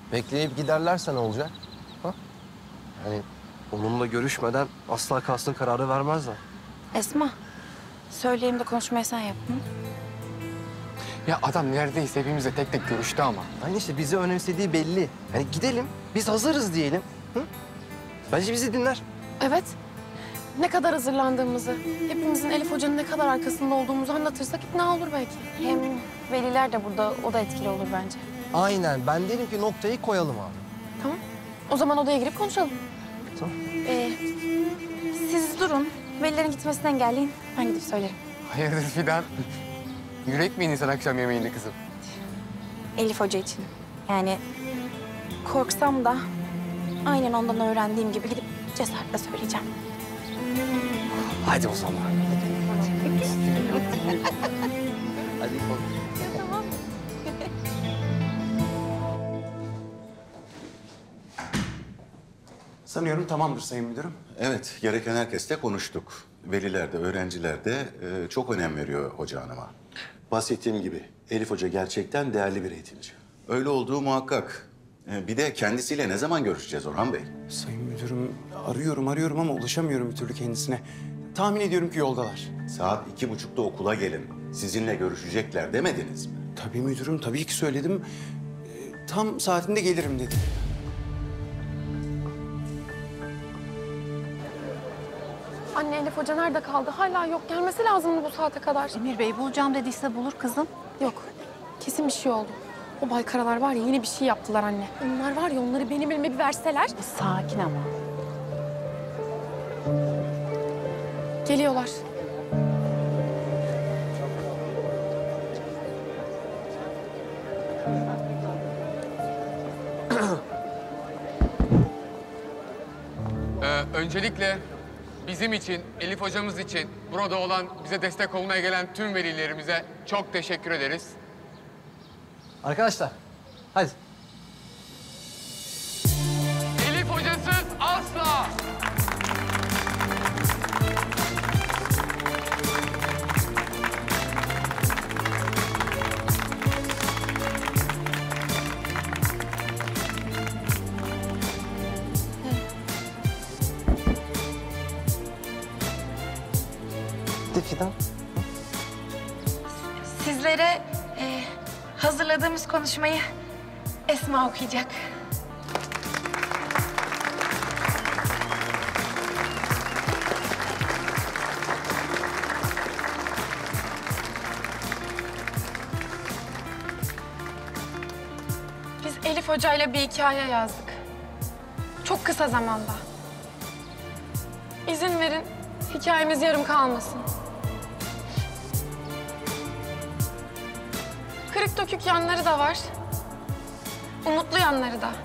Bekleyip giderlerse ne olacak? Ha? Yani onunla görüşmeden asla kalsın kararı vermezler. Esma, söyleyeyim de konuşmayı sen yap. Hı? Ya adam neredeyse hepimizle tek tek görüştü ama. Yani işte bizi önemsediği belli. Yani gidelim, biz hazırız diyelim. Hı? Bence bizi dinler. Evet. Ne kadar hazırlandığımızı, hepimizin Elif Hoca'nın ne kadar arkasında olduğumuzu anlatırsak ikna olur belki. Hem veliler de burada, o da etkili olur bence. Aynen. Ben derim ki noktayı koyalım abi. Tamam. O zaman odaya girip konuşalım. Tamam. Siz durun, velilerin gitmesini engelleyin. Ben gidip söylerim. Hayırdır Fidan? Yürek mi yedin sen akşam yemeğinde kızım? Elif Hoca için. Yani korksam da aynen ondan öğrendiğim gibi gidip cesaretle söyleyeceğim. Hadi o zaman. Hadi konuş. Sanıyorum tamamdır Sayın Müdürüm. Evet, gereken herkesle konuştuk. Veliler de, öğrenciler de çok önem veriyor hoca hanıma. Bahsettiğim gibi Elif Hoca gerçekten değerli bir eğitimci. Öyle olduğu muhakkak. Bir de kendisiyle ne zaman görüşeceğiz Orhan Bey? Sayın Müdürüm arıyorum ama ulaşamıyorum bir türlü kendisine. Tahmin ediyorum ki yoldalar. Saat 2.30'da okula gelin. Sizinle görüşecekler demediniz mi? Tabii müdürüm, tabii ki söyledim. Tam saatinde gelirim dedi. Anne Elif Hoca nerede kaldı? Hala yok. Gelmesi lazımdı bu saate kadar. Emir Bey bulacağım dediyse bulur kızım. Yok. Kesin bir şey oldu. O Baykaralar var ya yine bir şey yaptılar anne. Onlar var ya onları benim elime bir verseler. Sakin ama. Geliyorlar. Öncelikle bizim için, Elif hocamız için, burada olan, bize destek olmaya gelen tüm velilerimize çok teşekkür ederiz. Arkadaşlar, hadi. Elif hocasız asla! Hadi Fidan. Sizlere hazırladığımız konuşmayı Esma okuyacak. Biz Elif Hoca'yla bir hikaye yazdık. Çok kısa zamanda. İzin verin, hikayemiz yarım kalmasın. Kırık dökük yanları da var. Umutlu yanları da.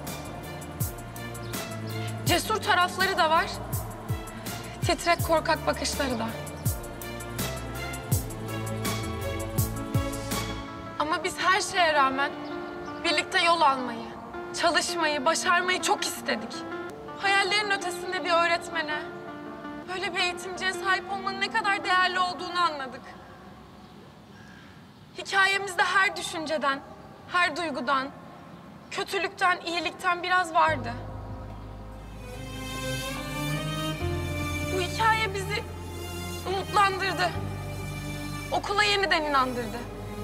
Cesur tarafları da var. Titrek korkak bakışları da. Ama biz her şeye rağmen birlikte yol almayı, çalışmayı, başarmayı çok istedik. Hayallerin ötesinde bir öğretmene, böyle bir eğitimciye sahip olmanın ne kadar değerli olduğunu anladık. Hikayemizde her düşünceden, her duygudan, kötülükten, iyilikten biraz vardı. Bu hikaye bizi umutlandırdı. Okula yeniden inandırdı.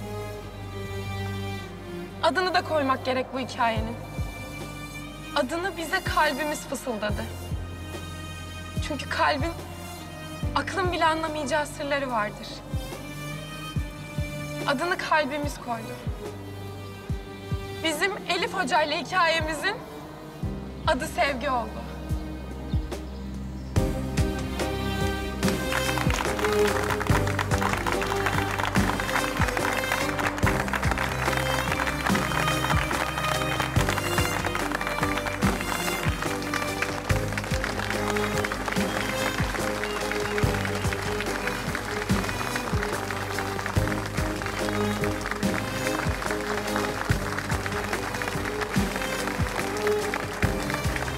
Adını da koymak gerek bu hikayenin. Adını bize kalbimiz fısıldadı. Çünkü kalbin, aklın bile anlamayacağı sırları vardır. Adını kalbimiz koydu. Bizim Elif Hoca ile hikayemizin adı Sevgi oldu.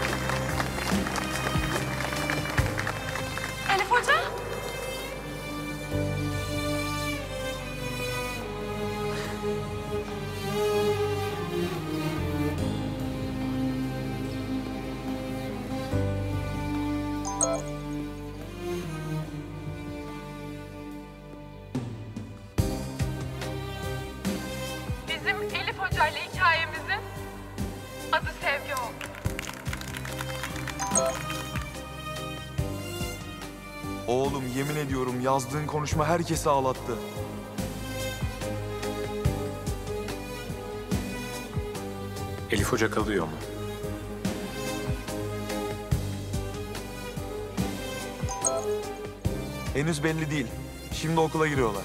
Elif Hoca? Oğlum yemin ediyorum yazdığın konuşma herkesi ağlattı. Elif Hoca kalıyor mu? Henüz belli değil. Şimdi okula giriyorlar.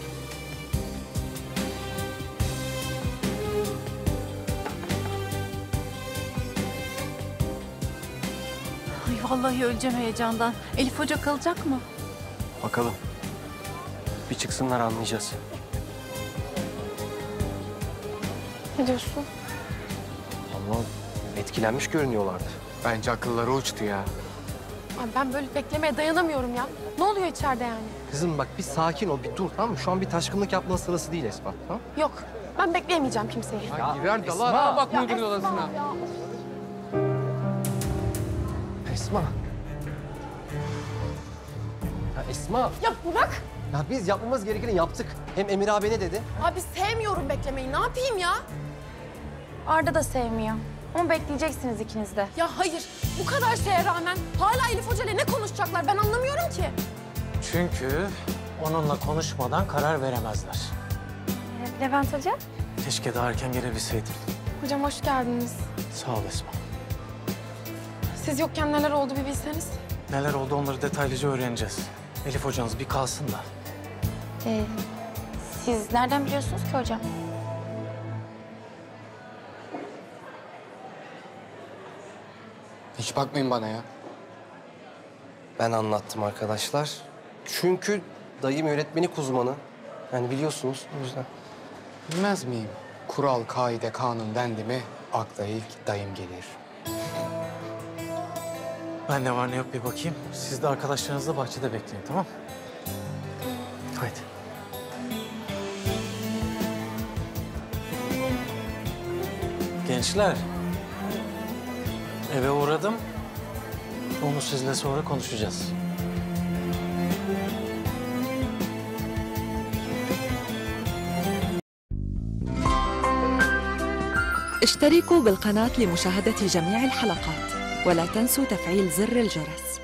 Ay vallahi öleceğim heyecandan. Elif Hoca kalacak mı? Bakalım. Bir çıksınlar anlayacağız. Ne diyorsun? Ama etkilenmiş görünüyorlardı. Bence akılları uçtu ya. Ay ben böyle beklemeye dayanamıyorum ya. Ne oluyor içeride yani? Kızım bak bir sakin ol, bir dur tamam mı? Şu an bir taşkınlık yapma sırası değil Esma, tamam? Yok, ben bekleyemeyeceğim kimseyi. Ya girer dalar ha bak müdürün odasına. Esma. Ya Esma. Ya bırak! Ya biz yapmamız gerekeni yaptık. Hem Emir abi ne dedi? Abi sevmiyorum beklemeyi. Ne yapayım ya? Arda da sevmiyor. Ama bekleyeceksiniz ikiniz de. Ya hayır. Bu kadar şeye rağmen hala Elif Hoca ile ne konuşacaklar ben anlamıyorum ki. Çünkü onunla konuşmadan karar veremezler. Levent Hoca? Keşke daha erken gelebilseydim. Hocam hoş geldiniz. Sağ ol Esma. Siz yokken neler oldu bir bilseniz. Neler oldu onları detaylıca öğreneceğiz. Elif hocanız bir kalsın da. Siz nereden biliyorsunuz ki hocam? Hiç bakmayın bana ya. Ben anlattım arkadaşlar. Çünkü dayım öğretmenlik uzmanı. Yani biliyorsunuz o yüzden. Bilmez miyim? Kural, kaide, kanun dendi mi akla ilk dayım gelir. Ben ne var ne yok bir bakayım. Siz de arkadaşlarınızla bahçede bekleyin, tamam mı? Haydi. Gençler, eve uğradım. Onu sizle sonra konuşacağız. اشتركوا بالقناة لمشاهدة جميع الحلقات ولا تنسوا تفعيل زر الجرس.